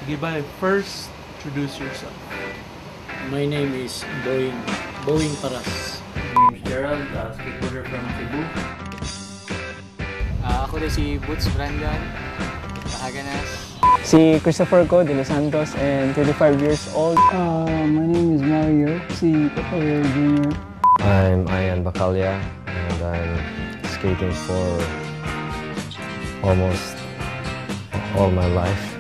Sige ba, first, introduce yourself. My name is Boeing Paras. My name is Gerald, skateboarder from Cebu. Ako din si Boots Brandon, Haganas. Si Christopher Co de Los Santos and 25 years old. My name is Mario, si Papaya Jr. I'm Ian Bacalya and I'm skating for almost all my life.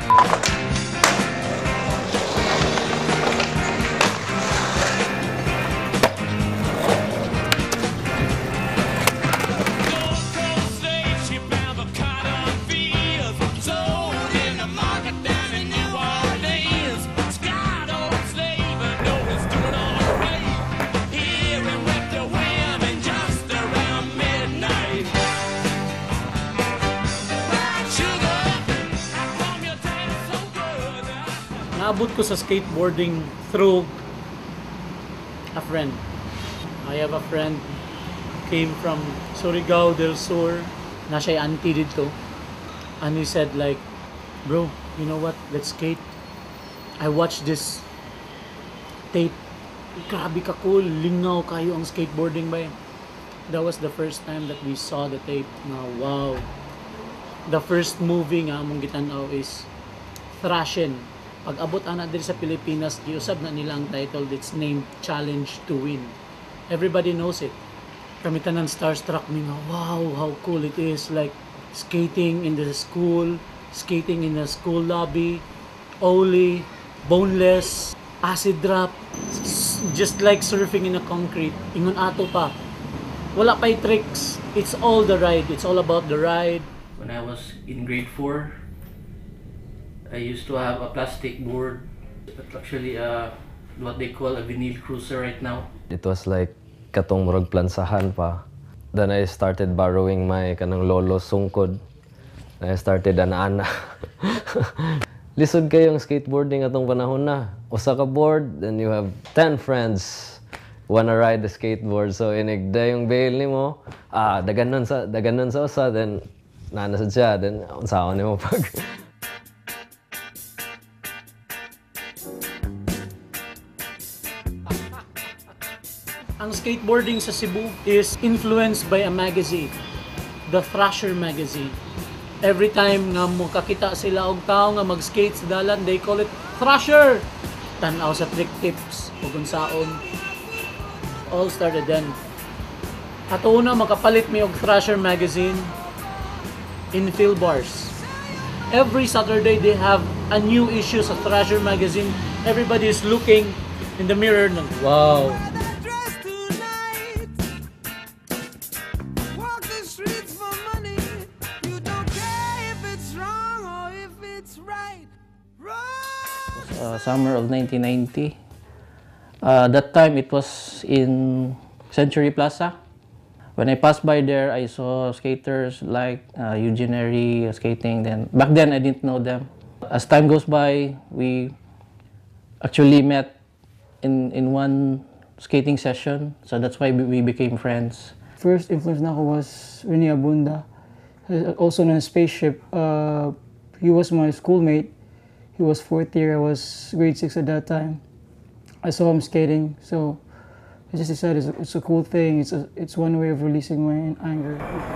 Naabot ko sa skateboarding through a friend. I have a friend came from Surigao del Sur. Na siya auntie dito. And he said like, bro, you know what? Let's skate. I watched this tape. Grabe ka cool. Lingaw kayo ang skateboarding ba? That was the first time that we saw the tape. Na wow. The first movie nga among gitanaw is Thrashin. Pag abot ana diri sa Pilipinas, giusab na nila ang title. It's named Challenge to Win. Everybody knows it. Kami tanan starstruck mi nga, wow, how cool it is. Like skating in the school, skating in the school lobby, ollie, boneless, acid drop, just like surfing in a concrete. Ingon ato pa. Wala pa'y tricks. It's all the ride. It's all about the ride. When I was in grade 4, I used to have a plastic board. It's actually what they call a vinyl cruiser right now. It was like katong murag plansahan pa. Then I started borrowing my kanang lolo sungkod. I started ana-ana. Lisod kayong skateboarding atong panahon na. Usa ka board, then you have 10 friends wanna ride the skateboard. So inigda yung bail nimo, daganon sa usa, then nanasad siya, then unsaon nimo pag Ang skateboarding sa Cebu is influenced by a magazine, the Thrasher magazine. Every time nga mo kakita sila og tao nga mag-skate sa dalan, they call it Thrasher. Tanaw sa trick tips ug unsaon. All started then. Ato una makapalit mi og Thrasher magazine in Phil bars. Every Saturday they have a new issue sa Thrasher magazine. Everybody is looking in the mirror ng wow. Summer of 1990. That time it was in Century Plaza. When I passed by there, I saw skaters like Eugenary skating. Then back then I didn't know them. As time goes by, we actually met in one skating session. So that's why we became friends. First influence na ako was Rene Abunda, also known as Spaceship. He was my schoolmate. He was 4th year, I was grade 6 at that time. I saw him skating, so I just decided it's a cool thing. It's one way of releasing my anger.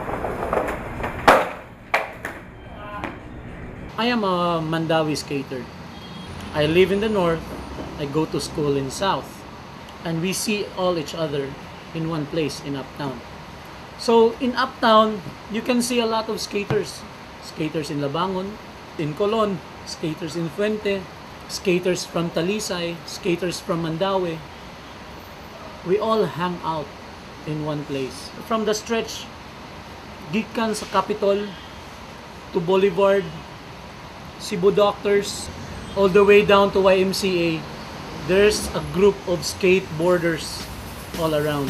I am a Mandawi skater. I live in the north, I go to school in south, and we see all each other in one place in Uptown. So in Uptown, you can see a lot of skaters. Skaters in Labangon, in Colon, skaters in Fuente, skaters from Talisay, skaters from Mandawi. We all hang out in one place. From the stretch, gikan sa Capitol to Boulevard, Cebu Doctors, all the way down to YMCA, there's a group of skateboarders all around.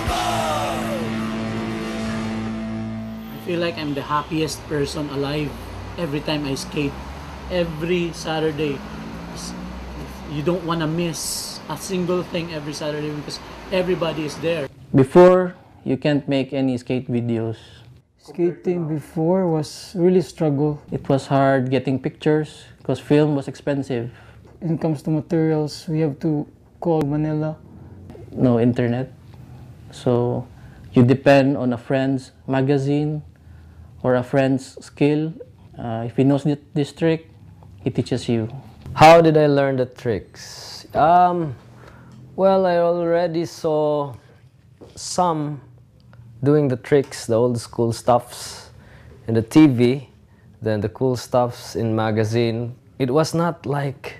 I feel like I'm the happiest person alive. every time I skate. Every Saturday. You don't want to miss a single thing every Saturday because everybody is there. Before, you can't make any skate videos. Skating before was really struggle. It was hard getting pictures because film was expensive. When it comes to materials, we have to call Manila. No internet. So you depend on a friend's magazine or a friend's skill. If he knows this trick, he teaches you. How did I learn the tricks? Well, I already saw some doing the tricks, the old school stuffs in the TV, then the cool stuffs in magazine. It was not like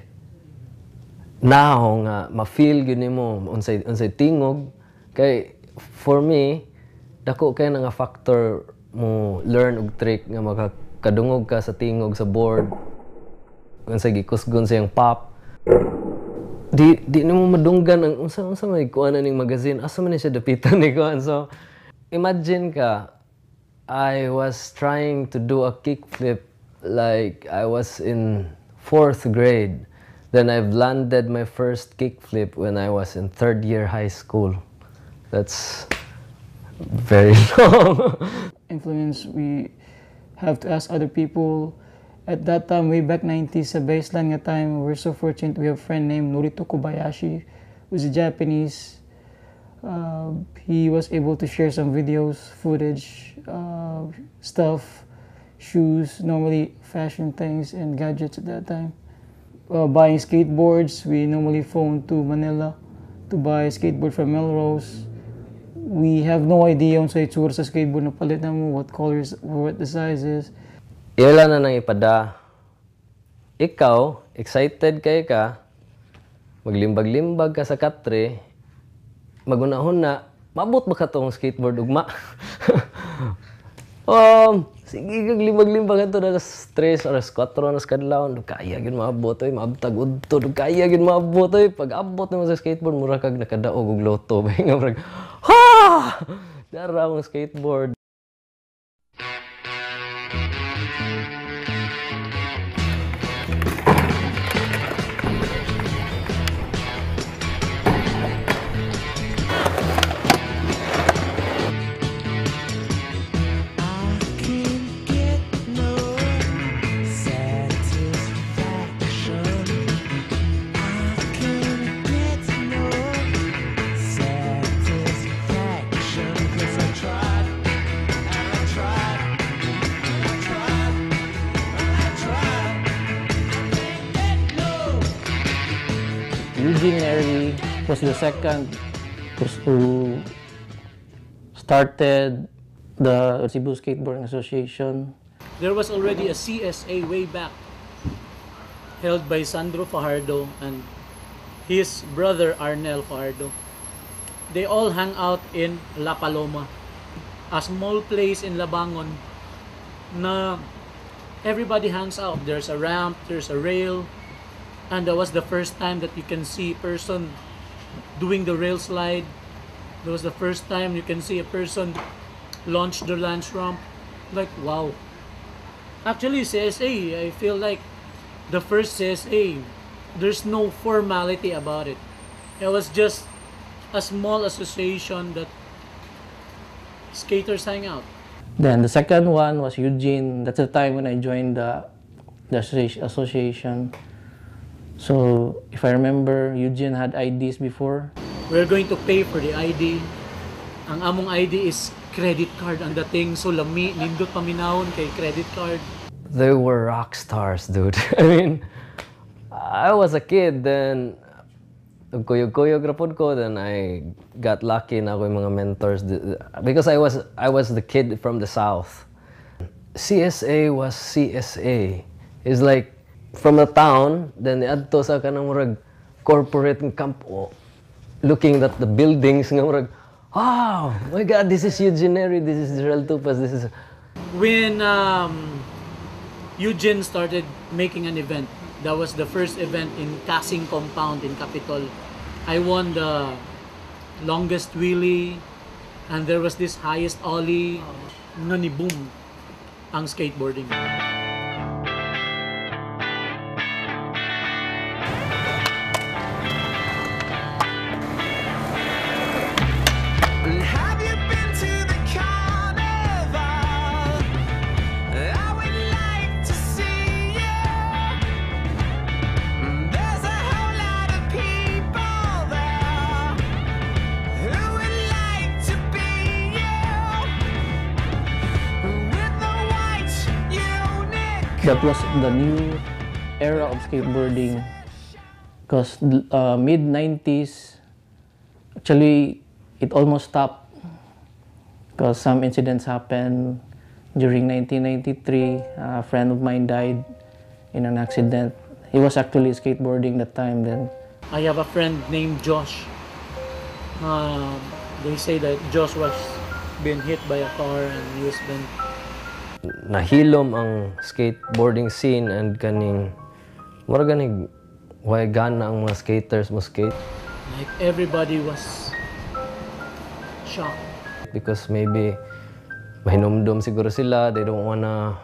now nga ma-feel gyud nimo unsay tingog kay for me dako kay nga factor mo learn og trick nga makakadungog ka sa tingog sa board unsay gikusgon sa iyang pop di nimo madunggan ang unsa may kuan ning magazine asa man ni siya dapitan ni kuan. So imagine ka, I was trying to do a kickflip like I was in 4th grade. Then I've landed my first kickflip when I was in 3rd year high school. That's very long. Influence, we have to ask other people. At that time, way back 90s, sa baseline nga time, we're so fortunate we have a friend named Norito Kobayashi, who's a Japanese. He was able to share some videos, footage, stuff, shoes, normally fashion things and gadgets at that time. Buying skateboards, we normally phone to Manila to buy a skateboard from Melrose. We have no idea kung sa itsura sa skateboard na palit na mo, what colors, what the size is. Ila na nang ipada. Ikaw, excited kay ka, maglimbag-limbag ka sa katre, magunahon na, mabot ba ka tong skateboard ugma? Sige kag limbag-limbag ato na 3 or 4 na kadlawon, kaya gyud maabot oy, maabtag udto, kaya gyud maabot oy. Pag abot na sa skateboard mura kag nakadaog og loto bay nga murag ha! Dara ang skateboard. Eugene was the second who started the Cebu Skateboarding Association. There was already a CSA way back held by Sandro Fajardo and his brother Arnel Fajardo. They all hang out in La Paloma, a small place in Labangon na everybody hangs out. There's a ramp, there's a rail, and that was the first time that you can see a person doing the rail slide. That was the first time you can see a person launch the launch ramp. Like, wow. Actually, CSA, I feel like the first CSA, there's no formality about it. It was just a small association that skaters hang out. Then the second one was Eugene. That's the time when I joined the association. So if I remember, Eugene had IDs before. We're going to pay for the ID. Ang among ID is credit card ang dating. So lami, nindot paminahon kay credit card. They were rock stars, dude. I mean, I was a kid, then kuyog-kuyog rapod ko, then I got lucky na ako yung mga mentors because I was the kid from the south. CSA was CSA. It's like from the town, then adto sa kanang murag corporate camp, looking at the buildings nga murag, oh my God, this is Eugene, this is Gerald Tupas, this is. When Eugene started making an event, that was the first event in Casing Compound in Capitol. I won the longest wheelie, and there was this highest ollie. Nga ni boom ang skateboarding. That was the new era of skateboarding because mid-90s, actually, it almost stopped because some incidents happened. During 1993, a friend of mine died in an accident. He was actually skateboarding that time then. I have a friend named Josh. They say that Josh was been hit by a car and he was been... Nahilom ang skateboarding scene and kaning mura ganig way gana ang mga skaters mo skate. Like everybody was shocked. Because maybe mahinumdum siguro sila, they don't wanna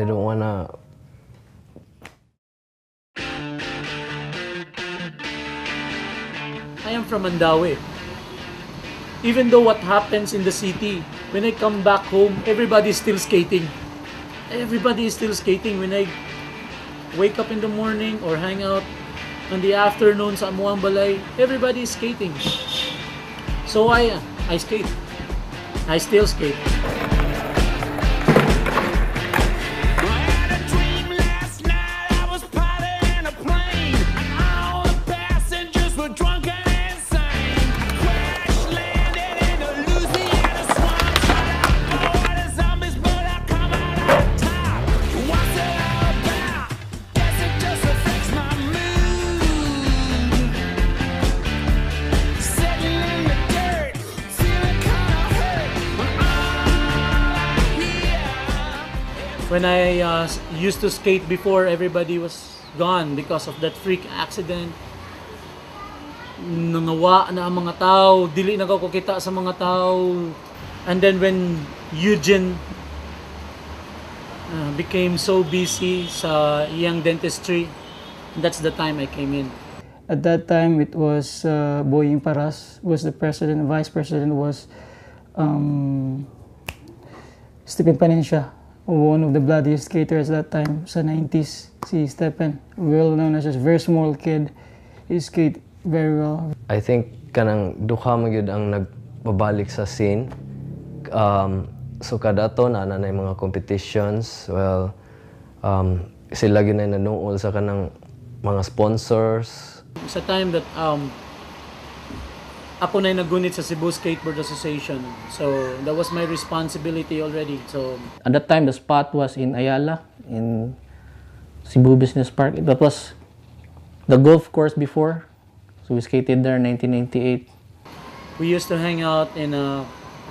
I am from Mandaue. Even though what happens in the city, when I come back home, everybody is still skating. Everybody is still skating. When I wake up in the morning or hang out in the afternoon sa Amuang Balay, everybody is skating. So I skate. I still skate. When I used to skate before, everybody was gone because of that freak accident. Nangawa na ang mga tao, dili na ko kita sa mga tao. And then when Eugene became so busy sa iyang dentistry, that's the time I came in. At that time, it was Boying Paras was the president. Vice president was Stephen Panencia, one of the bloodiest skaters at that time sa 90s. Si Stephen, well known as a very small kid, he skate very well. I think kanang duha man gyud ang nagbabalik sa scene. So kada to na mga competitions. Well, sila gyud na nanuol sa kanang mga sponsors. Sa time that ako na nagunit sa Cebu Skateboard Association. So that was my responsibility already. So At that time, the spot was in Ayala, in Cebu Business Park. That was the golf course before. So we skated there in 1998. we used to hang out in a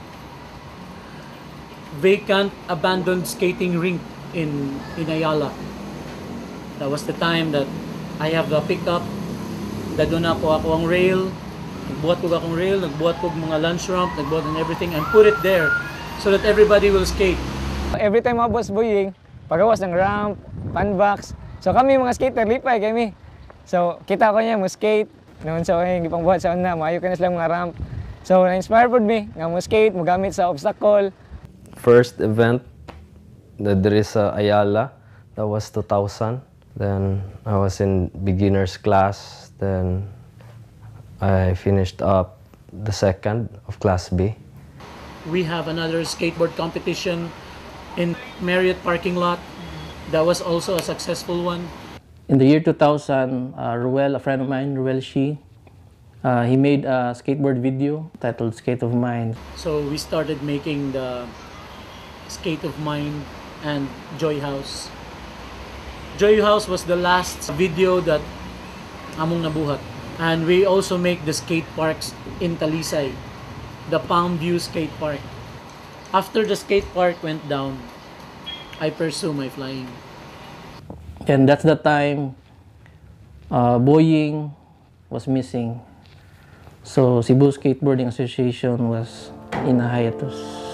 vacant, abandoned skating rink in Ayala. That was the time that I have the pickup. Dadun ako ang rail. Nagbuhat ko akong rail, nagbuhat ko mga lunch ramp, nagbuhat and everything, and put it there so that everybody will skate. Every time mga boss boying, pagawas ng ramp, panbox. So kami mga skater, lipay kami. So kita ko niya mo skate. Noon sa kanya, gipang buhat sa una, maayo ka na sila mga ramp. So na-inspire po me, nga mo skate, mo gamit sa obstacle. First event that there is sa Ayala, that was 2000. Then I was in beginner's class. Then I finished up the second of Class B. We have another skateboard competition in Marriott parking lot. That was also a successful one. In the year 2000, Ruel, a friend of mine, Ruel Shi, he made a skateboard video titled Skate of Mine. So we started making the Skate of Mine and Joy House. Joy House was the last video that among nabuhat. And we also make the skate parks in Talisay, the Palm View Skate Park. After the skate park went down, I pursue my flying. And that's the time Boying was missing. So Cebu Skateboarding Association was in a hiatus.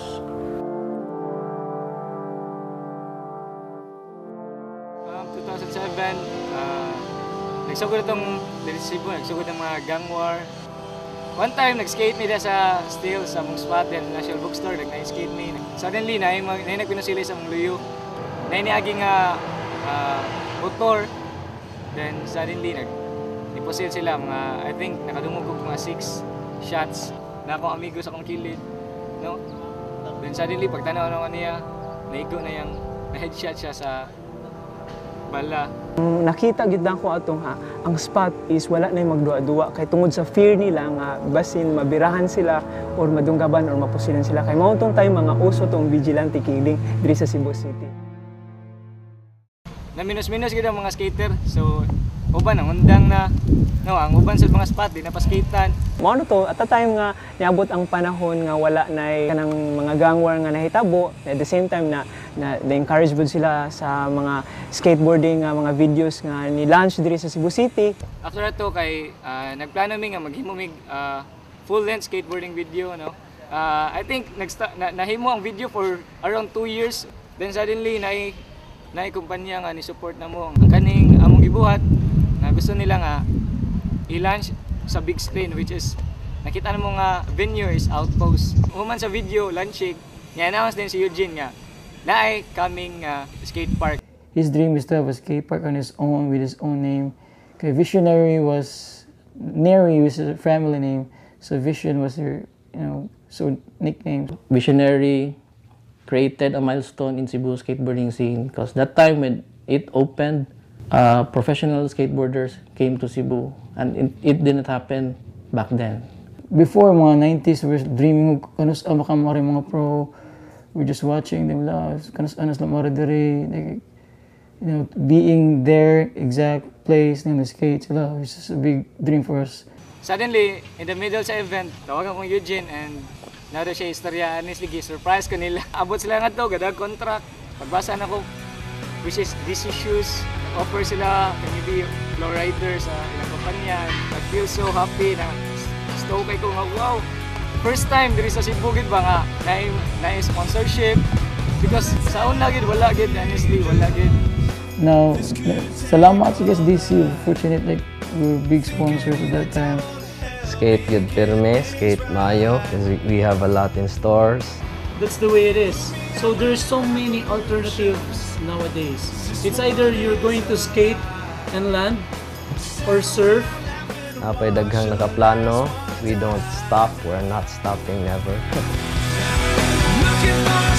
2007, nagsugod itong Cebu, nagsugod ng mga gang war. One time, nag-skate me sa Steel, sa mong spot din, National Bookstore, nag-skate me. Suddenly, nagpinusili sa mong luyo. Nainiaging motor. Then, suddenly, niposil sila, mga, I think, nakadungog ko mga 6 shots na akong amigo sa akong kilid. No? Then, suddenly, pagtanaw naman niya, naigo na yung na-headshot siya sa bala. Nakita gid nako atong ang spot is wala na magduwa-duwa kay tungod sa fear nila nga basin mabirahan sila or madunggaban or mapusilan sila kay mao tong time mga uso tong vigilante killing diri sa Cebu City. Na minus-minus gid ang mga skater. So uban ang undang na ang uban sa mga spot di na pa-skatean. Mao to at the time nga niabot ang panahon nga wala na kanang mga gang war nga nahitabo at the same time na encourage bud sila sa mga skateboarding nga mga videos nga ni-launch diri sa Cebu City. After ato kay nagplano mi nga maghimo mig full length skateboarding video no. I think nahimo ang video for around 2 years. Then suddenly naay kumpanya nga ni support namo ang kaning among gibuhat na gusto nila nga i-launch sa big screen, which is nakita mo nga venue is Outpost. Human sa video launching ni-announce din si Eugene nga naay coming skate park. His dream is to have a skate park on his own with his own name. Okay, Visionary was Neri was a family name, so Vision was her so nickname. Visionary created a milestone in Cebu skateboarding scene because that time when it opened, professional skateboarders came to Cebu, and it didn't happen back then. Before mga 90s, we were dreaming of kanus makamari mga pro. We're just watching them live. Kanus anas na mara diri, like, being their exact place in the skates. It's just a big dream for us. Suddenly, in the middle sa event, tawagan ko Eugene and naro siya istorya honestly surprise ko nila. Abot sila nga to, gadag contract. Pagbasa na ko, which is these issues, offer sila maybe flow rider sa ilang kumpanya. I feel so happy na stoked kay ko nga wow. First time diri sa Cebu gid ba nga na sponsorship because sa una gid wala gid honestly wala gid. Now, salamat sa SDC. Fortunate like we were big sponsors at that time. Skate good pirme, skate mayo, because we have a lot in stores. That's the way it is. So there's so many alternatives nowadays. It's either you're going to skate and land or surf. Napay daghang nakaplano. We don't stop. We're not stopping, never. Looking for